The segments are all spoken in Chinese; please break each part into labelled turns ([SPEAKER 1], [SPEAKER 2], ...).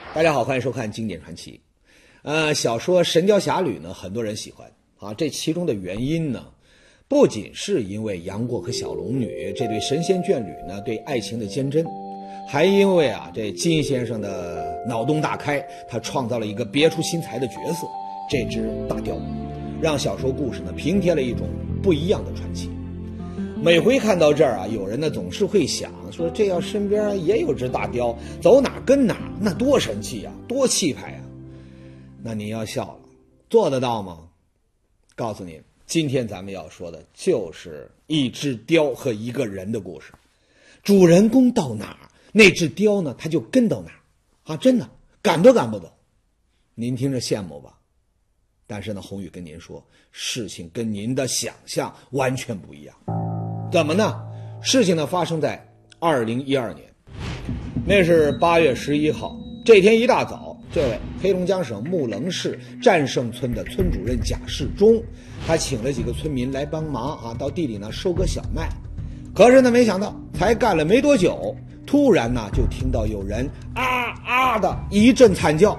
[SPEAKER 1] 大家好，欢迎收看经典传奇。小说《神雕侠侣》呢，很多人喜欢啊。这其中的原因呢，不仅是因为杨过和小龙女这对神仙眷侣呢对爱情的坚贞，还因为这金先生的脑洞大开，他创造了一个别出心裁的角色，这只大雕，让小说故事呢平添了一种不一样的传奇。每回看到这儿有人呢总是会想说，这要身边也有只大雕，走哪跟哪，那多神气啊，多气派啊。那你要笑了，做得到吗？告诉你，今天咱们要说的就是一只雕和一个人的故事。主人公到哪儿，那只雕呢他就跟到哪儿啊，真的赶都赶不走。您听着羡慕吧？但是呢，宏宇跟您说，事情跟您的想象完全不一样。怎么呢？事情呢发生在2012年，那是8月11号。这天一大早，这位黑龙江省木棱市战胜村的村主任贾世忠，他请了几个村民来帮忙到地里呢收割小麦。可是呢，没想到才干了没多久，突然呢就听到有人的一阵惨叫。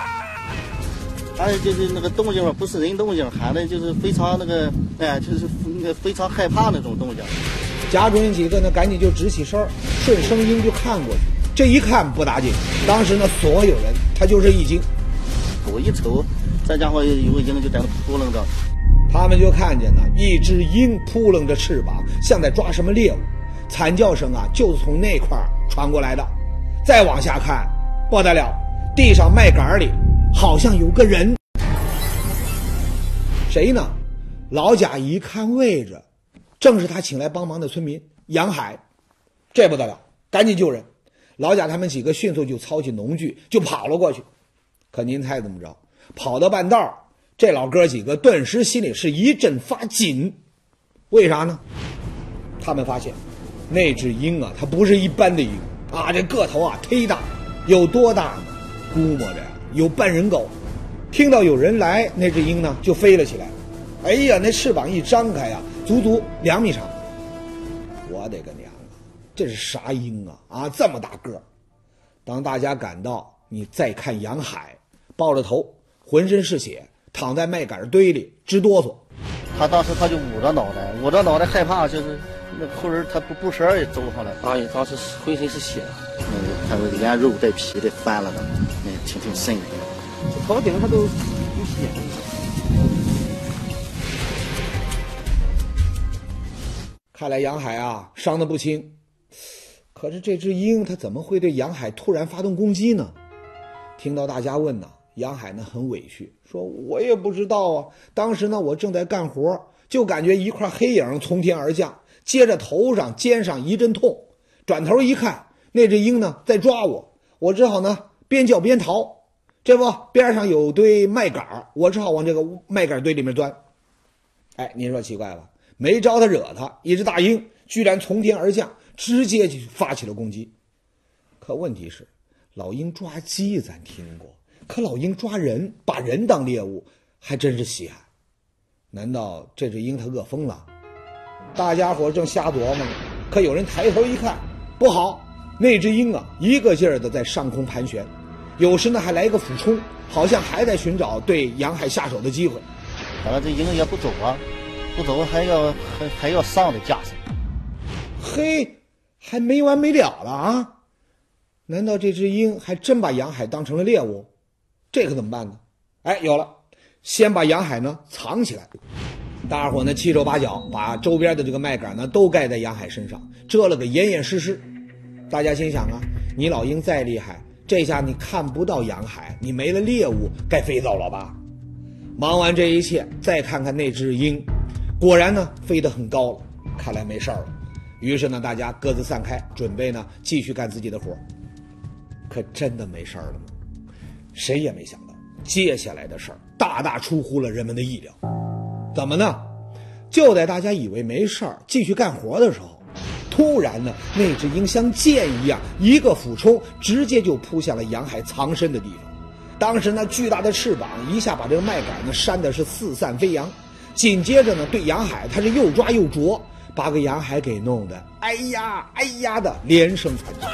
[SPEAKER 2] 就是那个动静不是人动静，喊的就是非常就是非常害怕那种动静。
[SPEAKER 1] 贾主任几个呢赶紧就直起身，顺声音就看过去。这一看不打紧，当时呢所有人他就是一惊。
[SPEAKER 2] 我一瞅，这家伙有个鹰就在那扑棱着，
[SPEAKER 1] 他们就看见呢一只鹰扑棱着翅膀，像在抓什么猎物。惨叫声就是从那块传过来的。再往下看，不得了，地上麦秆里好像有个人。谁呢？老贾一看位置，正是他请来帮忙的村民杨海。这不得了，赶紧救人。老贾他们几个迅速就操起农具就跑了过去。可您猜怎么着？跑到半道，这老哥几个顿时心里是一阵发紧。为啥呢？他们发现那只鹰它不是一般的鹰这个头忒大。有多大呢？估摸着有半人高。听到有人来，那只鹰呢就飞了起来。哎呀，那翅膀一张开足足2米长。我的个娘这是啥鹰这么大个。当大家赶到，你再看杨海抱着头，浑身是血，躺在麦秆堆里直哆嗦。
[SPEAKER 2] 他当时他就捂着脑袋害怕，就是那后人他不舌也走上来。当时浑身是血，他连肉带皮的翻了的，挺深的。头顶他都有血。
[SPEAKER 1] 看来杨海伤得不轻。可是这只鹰它怎么会对杨海突然发动攻击呢？听到大家问杨海呢很委屈，说我也不知道当时呢我正在干活，就感觉一块黑影从天而降，接着头上肩上一阵痛，转头一看，那只鹰呢在抓我，我只好呢边叫边逃。这不边上有堆麦秆，我只好往这个麦秆堆里面钻。您说奇怪了，没招他惹他，一只大鹰居然从天而降，直接就发起了攻击。可问题是，老鹰抓鸡咱听过，可老鹰抓人，把人当猎物，还真是稀罕。难道这只鹰它饿疯了？大家伙正瞎琢磨呢，可有人抬头一看，不好，那只鹰一个劲儿的在上空盘旋，有时呢还来个俯冲，好像还在寻找对杨海下手的机会。
[SPEAKER 2] 这鹰也不走不走还要上的架势。
[SPEAKER 1] 嘿，还没完没了了难道这只鹰还真把杨海当成了猎物？这可怎么办呢？有了，先把杨海呢藏起来。大伙呢七手八脚把周边的这个麦秆呢都盖在杨海身上，遮了个严严实实。大家心想你老鹰再厉害，这下你看不到杨海，你没了猎物，该飞走了吧？忙完这一切，再看看那只鹰，果然呢飞得很高了，看来没事了。于是呢大家各自散开，准备呢继续干自己的活。可真的没事了吗？谁也没想到接下来的事儿大大出乎了人们的意料。怎么呢？就在大家以为没事儿继续干活的时候，突然呢那只鹰像箭一样一个俯冲，直接就扑向了杨海藏身的地方。当时呢巨大的翅膀一下把这个麦秆呢扇的是四散飞扬，紧接着呢对杨海他是又抓又啄，把个杨海给弄得哎呀的连声惨叫。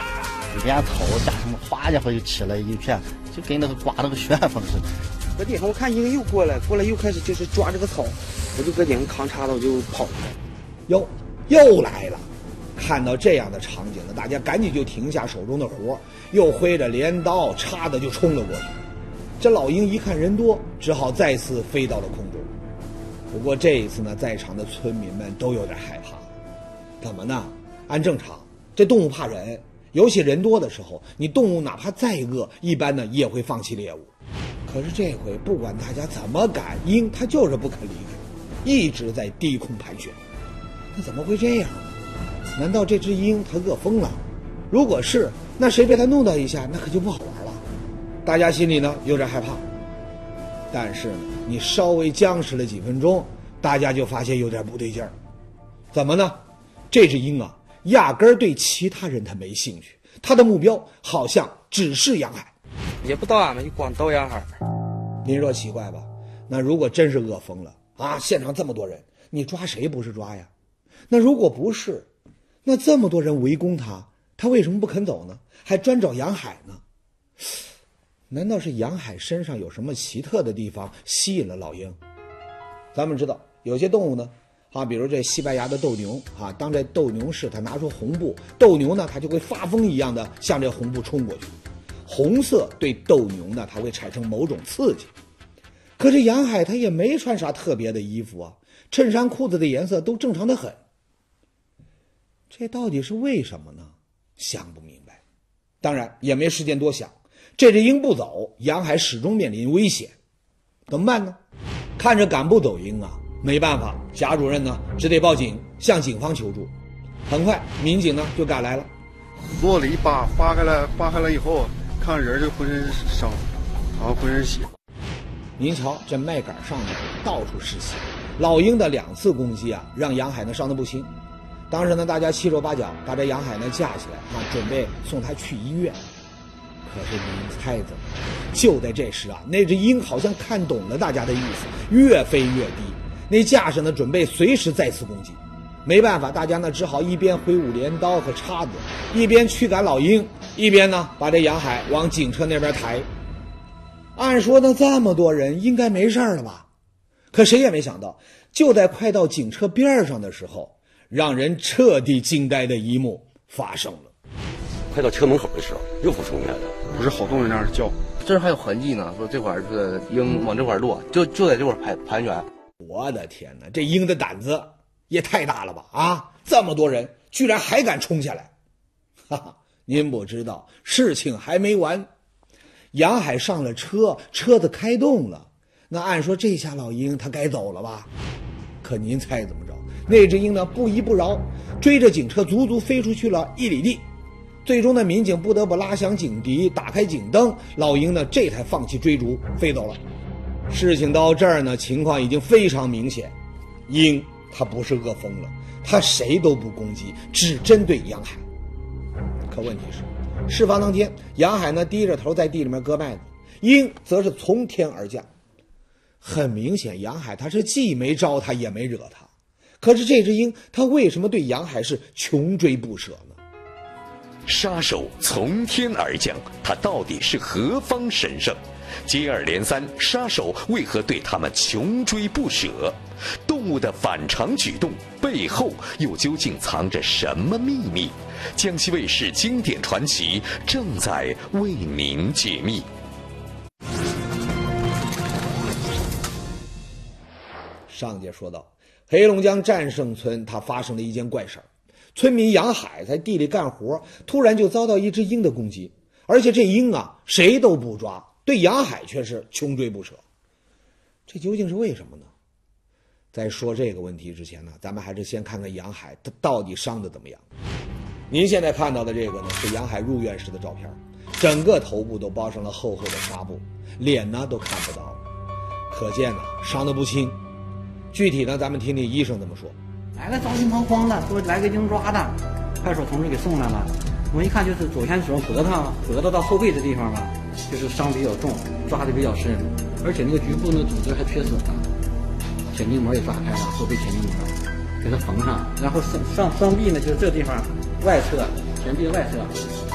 [SPEAKER 2] 一点草加什么，哗家伙就起来一片，就跟那个刮那个旋风似的。
[SPEAKER 3] 搁地上我看鹰又过来又开始就是抓这个草，我就搁顶上扛叉子我就跑了。
[SPEAKER 1] 又来了！看到这样的场景呢，大家赶紧就停下手中的活，又挥着镰刀叉子就冲了过去。这老鹰一看人多，只好再次飞到了空中。不过这一次呢，在场的村民们都有点害怕。怎么呢？按正常，这动物怕人，尤其人多的时候，你动物哪怕再饿，一般呢也会放弃猎物。可是这回不管大家怎么赶，鹰它就是不肯离开，一直在低空盘旋。那怎么会这样呢？难道这只鹰它饿疯了？如果是，那谁被它弄到一下，那可就不好玩了。大家心里呢有点害怕。但是呢，你稍微僵持了几分钟，大家就发现有点不对劲儿。怎么呢？这只鹰啊，压根儿对其他人它没兴趣，它的目标好像只是杨海。
[SPEAKER 3] 也不到俺们，就光到杨海。
[SPEAKER 1] 您说奇怪吧？那如果真是饿疯了啊，现场这么多人，你抓谁不是抓呀？那如果不是，那这么多人围攻他，他为什么不肯走呢？还专找杨海呢？难道是杨海身上有什么奇特的地方吸引了老鹰？咱们知道有些动物呢比如这西班牙的斗牛当这斗牛士他拿出红布，斗牛呢他就会发疯一样的向这红布冲过去。红色对斗牛呢它会产生某种刺激。可是杨海他也没穿啥特别的衣服啊，衬衫裤子的颜色都正常的很。这到底是为什么呢？想不明白。当然也没时间多想，这只鹰不走，杨海始终面临危险。怎么办呢？看着赶不走鹰啊，没办法，贾主任呢只得报警，向警方求助。很快民警呢就赶来了，
[SPEAKER 4] 落了一疤，扒开了以后，看人就浑身伤，浑身血。
[SPEAKER 1] 您瞧这麦秆上面到处是血，老鹰的2次攻击让杨海呢伤得不轻。当时呢大家七手八脚把这杨海呢架起来准备送他去医院。可是您猜怎么就在这时那只鹰好像看懂了大家的意思，越飞越低，那架势呢准备随时再次攻击。没办法，大家呢只好一边挥舞镰刀和叉子，一边驱赶老鹰，一边呢把这杨海往警车那边抬。按说呢这么多人应该没事了吧？可谁也没想到，就在快到警车边上的时候，让人彻底惊呆的一幕发生了。
[SPEAKER 5] 快到车门口的时候，又俯冲下来了，
[SPEAKER 4] 不是好动人那儿叫，
[SPEAKER 5] 这儿还有痕迹呢，说这块是鹰往这块落，就在这块盘旋。
[SPEAKER 1] 我的天哪，这鹰的胆子也太大了吧！这么多人居然还敢冲下来！哈哈，您不知道，事情还没完。杨海上了车，车子开动了，那按说这下老鹰他该走了吧？可您猜怎么着？那只鹰呢不依不饶，追着警车足足飞出去了1里地。最终呢民警不得不拉响警笛，打开警灯，老鹰呢这才放弃追逐飞走了。事情到这儿呢情况已经非常明显，鹰它不是饿疯了，它谁都不攻击，只针对杨海。可问题是事发当天，杨海呢低着头在地里面割麦子，鹰则是从天而降。很明显杨海他是既没招他也没惹他，可是这只鹰他为什么对杨海是穷追不舍呢？
[SPEAKER 6] 杀手从天而降，他到底是何方神圣？接二连三，杀手为何对他们穷追不舍？动物的反常举动背后又究竟藏着什么秘密？江西卫视经典传奇正在为您解密。
[SPEAKER 1] 上节说到，黑龙江战胜村它发生了一件怪事儿，村民杨海在地里干活，突然就遭到一只鹰的攻击，而且这鹰谁都不抓，对杨海却是穷追不舍。这究竟是为什么呢？在说这个问题之前呢，咱们还是先看看杨海他到底伤得怎么样。您现在看到的这个呢是杨海入院时的照片，整个头部都包上了厚厚的纱布，脸呢都看不到，可见伤得不轻。具体呢咱们听听医生怎么说。
[SPEAKER 7] 来了着急忙慌的说来个鹰抓的，派出所同志给送来了。我一看就是左前手脖子到后背这地方吧，就是伤比较重，抓的比较深，而且那个局部呢组织还缺损了，前筋膜也抓开了，后背前筋膜给它缝上，然后双臂呢就是这地方外侧前臂外侧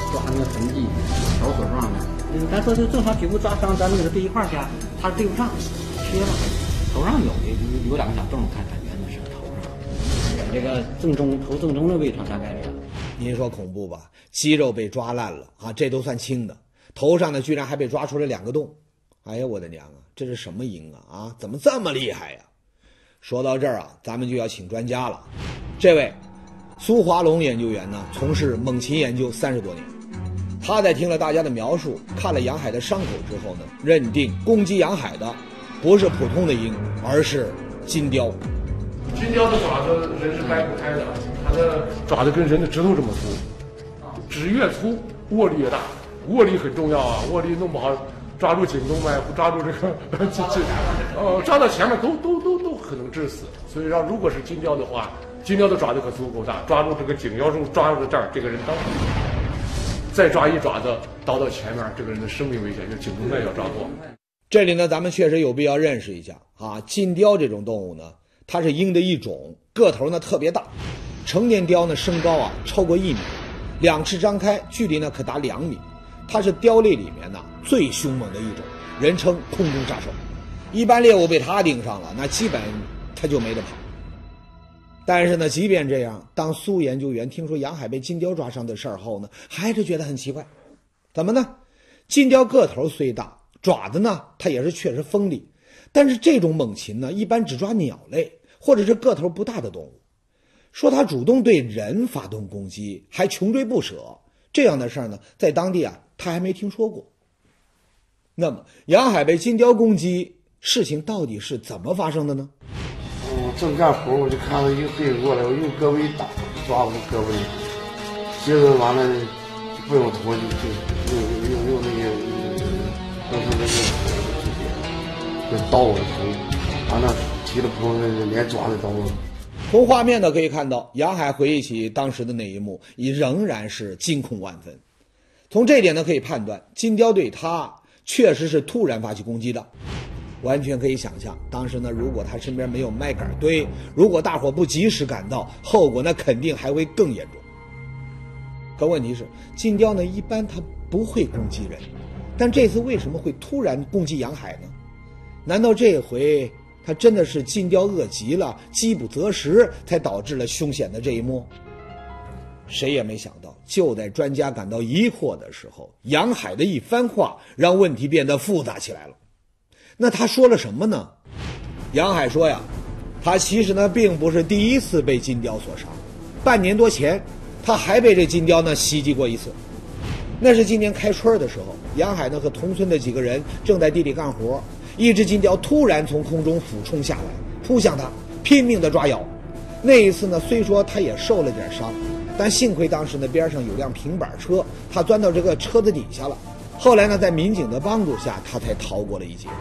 [SPEAKER 7] 抓那个痕迹，条索状的。咱说就正常局部抓伤，咱那个是对一块儿掐，它是对不上，缺了。头上有两个小洞，看感觉那是头上，这个头正中的位置大概是。
[SPEAKER 1] 您说恐怖吧？肌肉被抓烂了啊，这都算轻的，头上呢居然还被抓出了2个洞。哎呀，我的娘啊，这是什么鹰啊？怎么这么厉害呀？说到这儿啊，咱们就要请专家了。这位苏华龙研究员呢，从事猛禽研究30多年。他在听了大家的描述，看了杨海的伤口之后呢，认定攻击杨海的不是普通的鹰，而是金雕。
[SPEAKER 8] 金雕的爪子人是掰不开的，它的爪子跟人的指头这么粗，指越粗握力越大，握力很重要啊，握力弄不好抓住颈动脉，不抓住这个抓到前面都可能致死。所以如果是金雕的话，金雕的爪子可足够大，抓住这个颈腰处，抓住这儿，这个人当场再抓一爪子倒到前面，这个人的生命危险，就颈动脉要抓破。
[SPEAKER 1] 这里呢，咱们确实有必要认识一下啊，金雕这种动物呢，它是鹰的一种，个头呢特别大，成年雕呢身高啊超过1米，2翅张开，距离呢可达2米。它是雕类里面呢最凶猛的一种，人称空中杀手。一般猎物被它盯上了，那基本它就没得跑。但是呢，即便这样，当苏研究员听说杨海被金雕抓伤的事儿后呢，还是觉得很奇怪。怎么呢？金雕个头虽大，爪子呢它也是确实锋利，但是这种猛禽呢一般只抓鸟类或者是个头不大的动物。说它主动对人发动攻击，还穷追不舍，这样的事儿呢，在当地啊他还没听说过。那么杨海被金雕攻击，事情到底是怎么发生的呢？
[SPEAKER 9] 正干活，我就看到一个黑人过来，我用胳膊一打，抓我胳膊里，接着完了不用头就用那个当时那个就刀我的头，完了提了不连抓带刀。
[SPEAKER 1] 从画面呢可以看到，杨海回忆起当时的那一幕，仍然是惊恐万分。从这点呢可以判断，金雕对他确实是突然发起攻击的。完全可以想象，当时呢，如果他身边没有麦秆堆，如果大伙不及时赶到，后果呢肯定还会更严重。可问题是，金雕呢一般它不会攻击人，但这次为什么会突然攻击杨海呢？难道这回他真的是金雕饿极了，饥不择食，才导致了凶险的这一幕？谁也没想到，就在专家感到疑惑的时候，杨海的一番话让问题变得复杂起来了。那他说了什么呢？杨海说呀，他其实呢并不是第一次被金雕所伤，半年多前他还被这金雕呢袭击过一次。那是今年开春的时候，杨海呢和同村的几个人正在地里干活，一只金雕突然从空中俯冲下来，扑向他，拼命的抓咬。那一次呢，虽说他也受了点伤，但幸亏当时呢边上有辆平板车，他钻到这个车子底下了。后来呢，在民警的帮助下，他才逃过了一劫。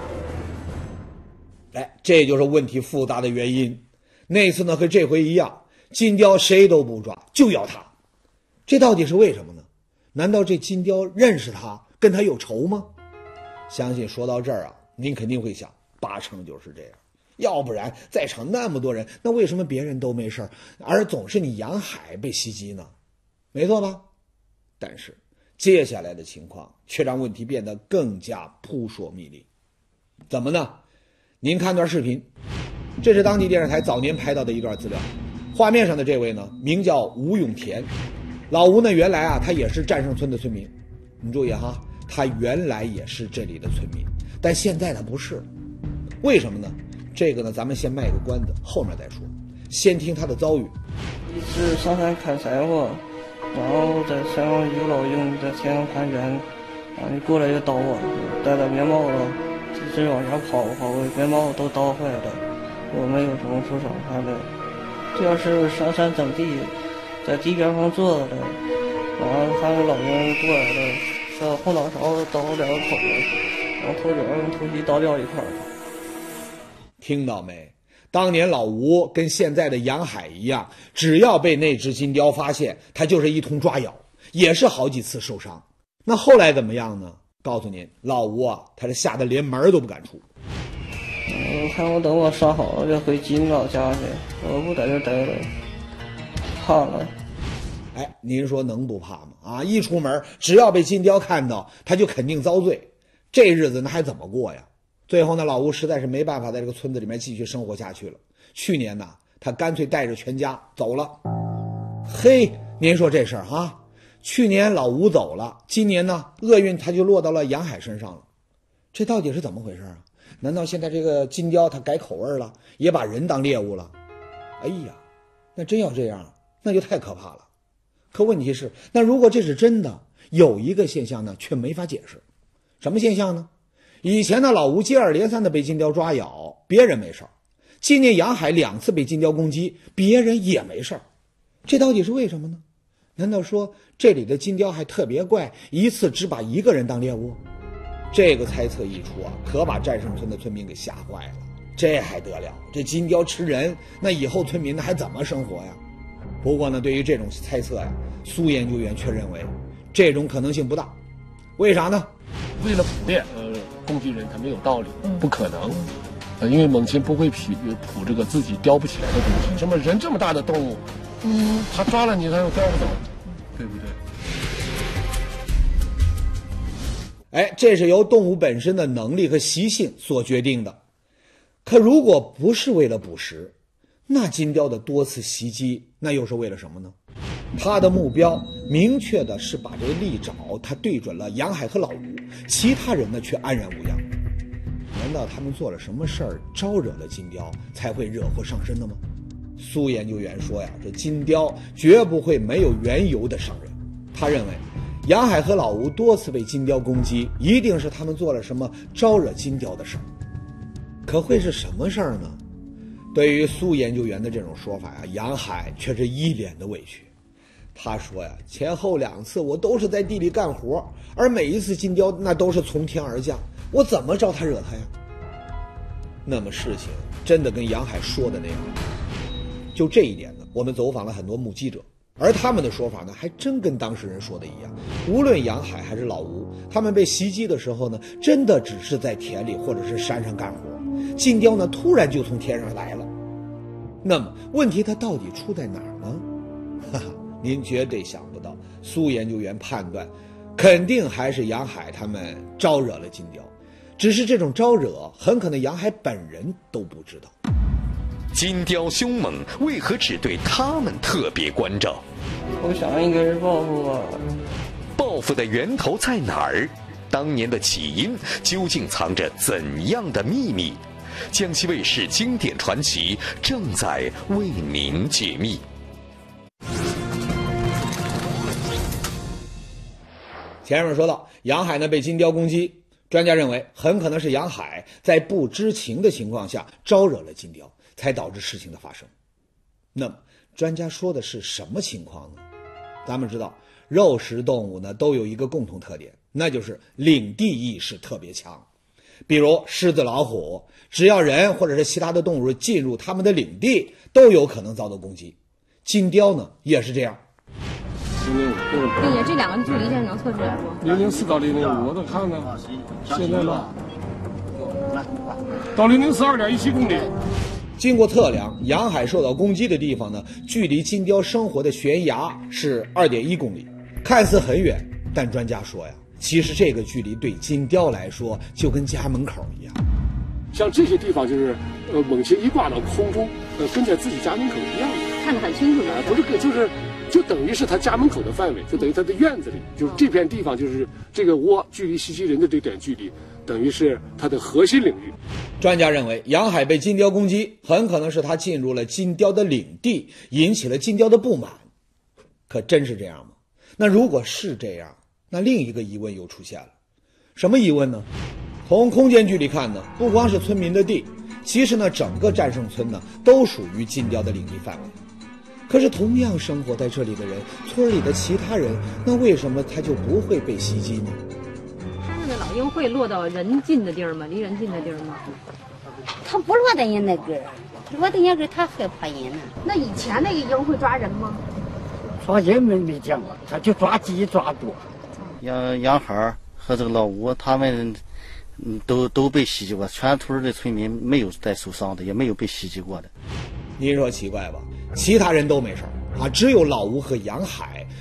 [SPEAKER 1] 这就是问题复杂的原因。那次呢和这回一样，金雕谁都不抓，就要他。这到底是为什么呢？难道这金雕认识他，跟他有仇吗？相信说到这儿啊，您肯定会想，80%就是这样。要不然在场那么多人，那为什么别人都没事，而总是你杨海被袭击呢？没错吧？但是接下来的情况却让问题变得更加扑朔迷离。怎么呢？您看段视频，这是当地电视台早年拍到的一段资料。画面上的这位呢，名叫吴永田。老吴呢，原来啊，他也是战胜村的村民。你注意哈，他原来也是这里的村民，但现在他不是了。为什么呢？这个呢，咱们先卖个关子，后面再说。先听他的遭遇。
[SPEAKER 10] 一次上山砍柴火，然后在山上有老鹰在天上盘旋，然后过来就刀我，戴着棉帽子，一直往下跑，棉帽子都刀坏了，我没有什么受伤害的。这要是上山整地，在地边上坐着的，完了看着老鹰过来了，上后脑勺刀2个口子，然后头顶跟头皮刀掉一块儿。
[SPEAKER 1] 听到没？当年老吴跟现在的杨海一样，只要被那只金雕发现，他就是一通抓咬，也是好几次受伤。那后来怎么样呢？告诉您，老吴啊，他是吓得连门都不敢出。
[SPEAKER 10] 看我等我伤好了就回吉林老家去，我不在这待了，怕了。
[SPEAKER 1] 哎，您说能不怕吗？啊，一出门只要被金雕看到，他就肯定遭罪，这日子那还怎么过呀？最后呢，老吴实在是没办法在这个村子里面继续生活下去了。去年呢，他干脆带着全家走了。嘿，您说这事儿哈，去年老吴走了，今年呢，厄运他就落到了杨海身上了。这到底是怎么回事啊？难道现在这个金雕他改口味了，也把人当猎物了？哎呀，那真要这样，那就太可怕了。可问题是，那如果这是真的，有一个现象呢，却没法解释。什么现象呢？以前呢，老吴接二连三的被金雕抓咬，别人没事儿；今年杨海2次被金雕攻击，别人也没事儿。这到底是为什么呢？难道说这里的金雕还特别怪，一次只把一个人当猎物？这个猜测一出啊，可把战胜村的村民给吓坏了。这还得了？这金雕吃人，那以后村民还怎么生活呀？不过呢，对于这种猜测呀，苏研究员却认为这种可能性不大。为啥呢？
[SPEAKER 8] 为了捕猎，攻击人，它没有道理，不可能。因为猛禽不会捕这个自己叼不起来的东西。什么人这么大的动物，他抓了你，他又叼不走，对不对？
[SPEAKER 1] 哎，这是由动物本身的能力和习性所决定的。可如果不是为了捕食，那金雕的多次袭击，那又是为了什么呢？他的目标明确的是把这利爪他对准了杨海和老吴，其他人呢却安然无恙。难道他们做了什么事儿招惹了金雕，才会惹祸上身的吗？苏研究员说呀，这金雕绝不会没有缘由的伤人。他认为杨海和老吴多次被金雕攻击，一定是他们做了什么招惹金雕的事儿。可会是什么事儿呢？对于苏研究员的这种说法呀，杨海却是一脸的委屈。他说呀，前后2次我都是在地里干活，而每一次金雕那都是从天而降，我怎么招他惹他呀？那么事情真的跟杨海说的那样？就这一点呢，我们走访了很多目击者，而他们的说法呢，还真跟当事人说的一样。无论杨海还是老吴，他们被袭击的时候呢，真的只是在田里或者是山上干活，金雕呢突然就从天上来了。那么问题它到底出在哪儿呢？哈哈，您绝对想不到，苏研究员判断肯定还是杨海他们招惹了金雕，只是这种招惹很可能杨海本人都不知道。
[SPEAKER 6] 金雕凶猛，为何只对他们特别关照？
[SPEAKER 10] 我想应该是报复吧。
[SPEAKER 6] 报复的源头在哪儿？当年的起因究竟藏着怎样的秘密？江西卫视经典传奇正在为您解密。
[SPEAKER 1] 前面说到杨海呢被金雕攻击，专家认为很可能是杨海在不知情的情况下招惹了金雕，才导致事情的发生。那么专家说的是什么情况呢？咱们知道肉食动物呢都有一个共同特点，那就是领地意识特别强。比如狮子、老虎，只要人或者是其他的动物进入他们的领地，都有可能遭到攻击。金雕呢也是这样。
[SPEAKER 11] 005，对呀，这2个距离这能测出来不
[SPEAKER 8] ？004到005，我都看看，现在呢，到004 2.17公里。
[SPEAKER 1] 经过测量，杨海受到攻击的地方呢，距离金雕生活的悬崖是2.1公里，看似很远，但专家说呀，其实这个距离对金雕来说就跟家门口一样。
[SPEAKER 8] 像这些地方就是猛禽一挂到空中，跟在自己家门口一样，
[SPEAKER 11] 看得很清楚的。
[SPEAKER 8] 不是就等于是他家门口的范围，就等于他的院子里，就是这片地方，就是这个窝距离袭击人的这点距离，等于是他的核心领域。
[SPEAKER 1] 专家认为，杨海被金雕攻击，很可能是他进入了金雕的领地，引起了金雕的不满。可真是这样吗？那如果是这样，那另一个疑问又出现了。什么疑问呢？从空间距离看呢，不光是村民的地，其实呢，整个战胜村呢都属于金雕的领地范围。可是同样生活在这里的人，村里的其他人，那为什么他就不会被袭击呢？
[SPEAKER 11] 他们的老鹰会落到人近的地儿吗？离人近的地儿吗？
[SPEAKER 12] 他不落在人那个，落在那个他害怕人呢。
[SPEAKER 11] 那以前那个鹰会抓人吗？
[SPEAKER 9] 抓人没见过，他就抓鸡抓多。
[SPEAKER 2] 杨海和这个老吴他们都被袭击过，全村的村民没有带受伤的，也没有被袭击过的。
[SPEAKER 1] 您说奇怪吧？其他人都没事啊，只有老吴和杨海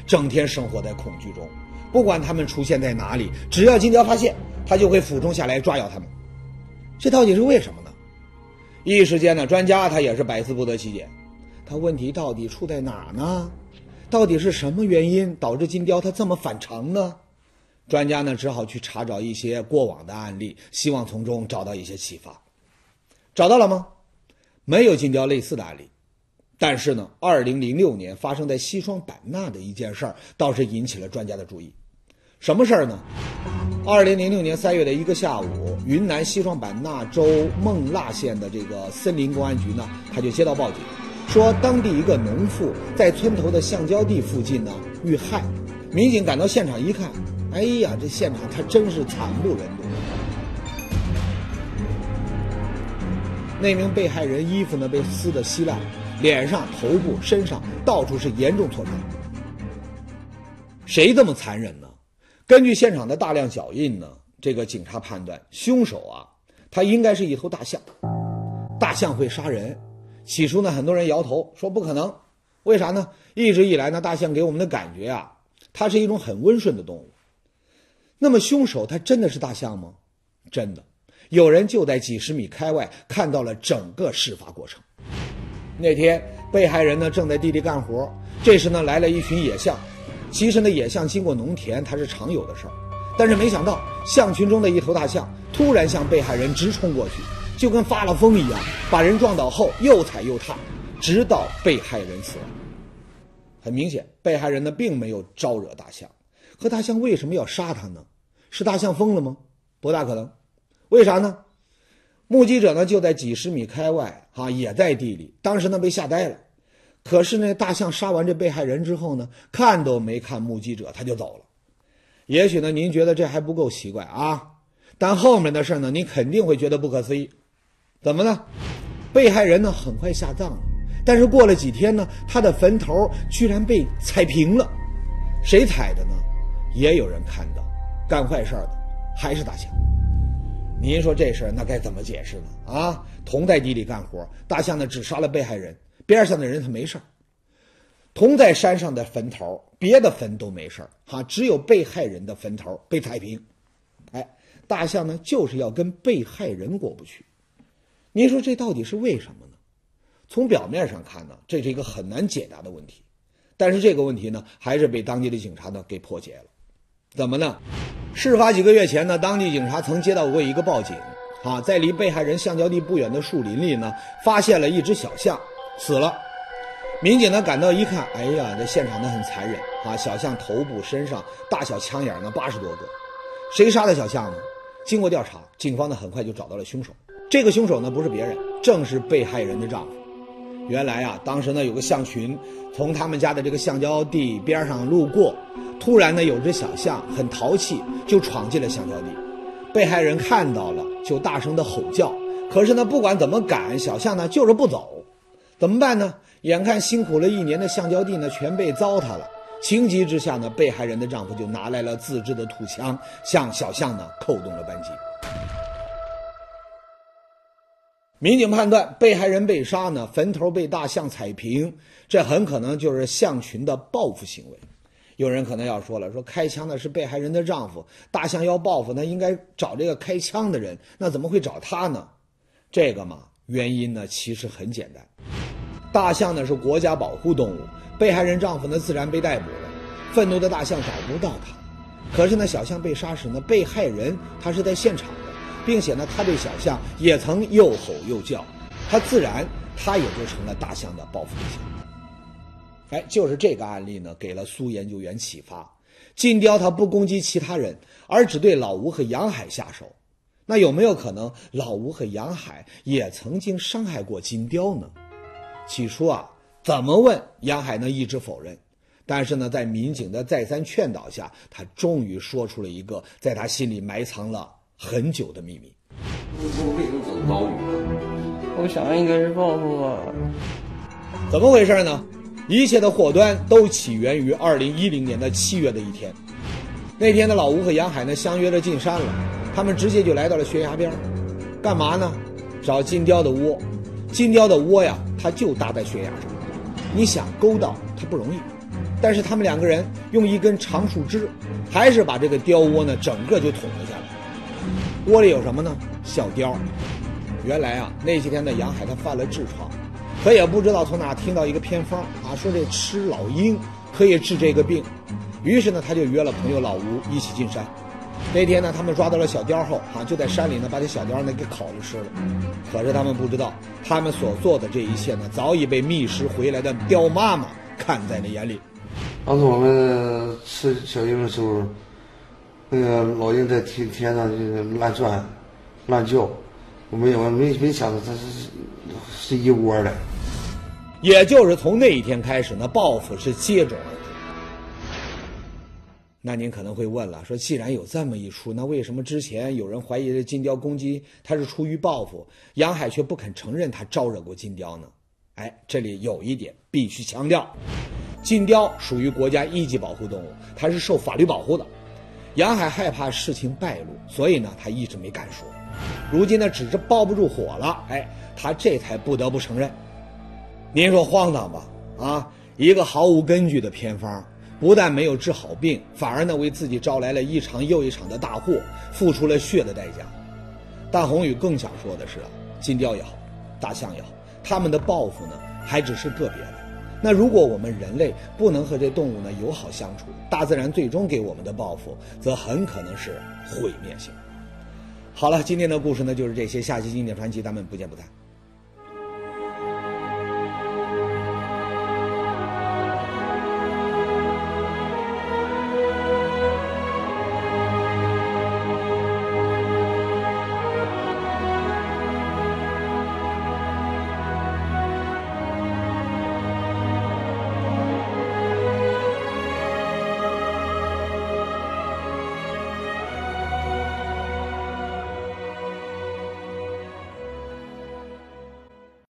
[SPEAKER 1] 整天生活在恐惧中。不管他们出现在哪里，只要金雕发现，他就会俯冲下来抓咬他们。这到底是为什么呢？一时间呢，专家他也是百思不得其解。他问题到底出在哪儿呢？到底是什么原因导致金雕他这么反常呢？专家呢只好去查找一些过往的案例，希望从中找到一些启发。找到了吗？没有金雕类似的案例。但是呢，2006年发生在西双版纳的一件事儿倒是引起了专家的注意。什么事儿呢？2006年3月的一个下午，云南西双版纳州勐腊县的这个森林公安局呢，他就接到报警，说当地一个农妇在村头的橡胶地附近呢遇害。民警赶到现场一看，哎呀，这现场他真是惨不忍睹。那名被害人衣服呢被撕得稀烂，脸上、头部、身上到处是严重挫伤。谁这么残忍呢？根据现场的大量脚印呢，这个警察判断凶手啊，他应该是一头大象。大象会杀人？起初呢，很多人摇头说不可能。为啥呢？一直以来呢，大象给我们的感觉啊，它是一种很温顺的动物。那么凶手他真的是大象吗？真的。有人就在几十米开外看到了整个事发过程。那天被害人呢正在地里干活，这时呢来了一群野象。其实呢野象经过农田它是常有的事儿，但是没想到象群中的一头大象突然向被害人直冲过去，就跟发了疯一样，把人撞倒后又踩又踏，直到被害人死亡。很明显，被害人呢并没有招惹大象，可大象为什么要杀他呢？是大象疯了吗？不大可能。为啥呢？目击者呢就在几十米开外也在地里，当时呢被吓呆了。可是呢大象杀完这被害人之后呢，看都没看目击者他就走了。也许呢您觉得这还不够奇怪啊，但后面的事呢您肯定会觉得不可思议。怎么呢？被害人呢很快下葬了，但是过了几天呢，他的坟头居然被踩平了。谁踩的呢？也有人看到，干坏事的还是大象。您说这事儿那该怎么解释呢？啊，同在地里干活，大象呢只杀了被害人，边上的人他没事儿。同在山上的坟头，别的坟都没事儿，只有被害人的坟头被踩平。哎，大象呢就是要跟被害人过不去。您说这到底是为什么呢？从表面上看呢，这是一个很难解答的问题，但是这个问题呢还是被当地的警察呢给破解了。怎么呢？事发几个月前呢，当地警察曾接到过一个报警，在离被害人橡胶地不远的树林里呢，发现了一只小象死了。民警呢赶到一看，哎呀，这现场呢很残忍小象头部、身上大小枪眼呢80多个。谁杀的小象呢？经过调查，警方呢很快就找到了凶手。这个凶手呢不是别人，正是被害人的丈夫。原来啊，当时呢有个象群从他们家的这个橡胶地边上路过，突然呢有只小象很淘气，就闯进了橡胶地。被害人看到了，就大声的吼叫，可是呢不管怎么赶，小象呢就是不走。怎么办呢？眼看辛苦了1年的橡胶地呢全被糟蹋了，情急之下呢，被害人的丈夫就拿来了自制的土枪，向小象呢扣动了扳机。民警判断被害人被杀呢，坟头被大象踩平，这很可能就是象群的报复行为。有人可能要说了，说开枪的是被害人的丈夫，大象要报复，那应该找这个开枪的人，那怎么会找他呢？这个嘛，原因呢其实很简单。大象呢是国家保护动物，被害人丈夫呢自然被逮捕了。愤怒的大象找不到他，可是呢小象被杀时呢，被害人他是在现场的，并且呢他对小象也曾又吼又叫，他自然他也就成了大象的报复对象。就是这个案例呢给了苏研究员启发，金雕他不攻击其他人，而只对老吴和杨海下手。那有没有可能老吴和杨海也曾经伤害过金雕呢？起初啊，怎么问杨海呢一直否认，但是呢在民警的再三劝导下，他终于说出了一个在他心里埋藏了很久的秘密。
[SPEAKER 10] 为什么走遭遇？我想应该是报复吧。
[SPEAKER 1] 怎么回事呢？一切的祸端都起源于2010年的7月的一天。那天的老吴和杨海呢相约着进山了，他们直接就来到了悬崖边。干嘛呢？找金雕的窝。金雕的窝呀，它就搭在悬崖上。你想勾到它不容易， 但是他们两个人用一根长树枝，还是把这个雕窝呢整个就捅了下来。窝里有什么呢？小雕。原来啊，那些天的杨海他犯了痔疮，可也不知道从哪听到一个偏方啊，说这吃老鹰可以治这个病。于是呢，他就约了朋友老吴一起进山。那天呢，他们抓到了小雕后啊，就在山里呢把这小雕呢给烤了吃了。可是他们不知道，他们所做的这一切呢，早已被觅食回来的雕妈妈看在了眼里。
[SPEAKER 9] 当时我们吃小鹰的时候，那个老鹰在天上就是乱转、乱叫，我没想到它是一窝的。
[SPEAKER 1] 也就是从那一天开始呢，报复是接踵而至。那您可能会问了，说既然有这么一出，那为什么之前有人怀疑的金雕攻击他是出于报复，杨海却不肯承认他招惹过金雕呢？这里有一点必须强调，金雕属于国家一级保护动物，它是受法律保护的。杨海害怕事情败露，所以呢他一直没敢说。如今呢只是抱不住火了，他这才不得不承认。您说荒唐吧？一个毫无根据的偏方，不但没有治好病，反而呢为自己招来了一场又一场的大祸，付出了血的代价。大宏宇更想说的是金雕也好，大象也好，他们的报复呢还只是个别的。那如果我们人类不能和这动物呢友好相处，大自然最终给我们的报复则很可能是毁灭性。好了，今天的故事呢就是这些，下期经典传奇咱们不见不散。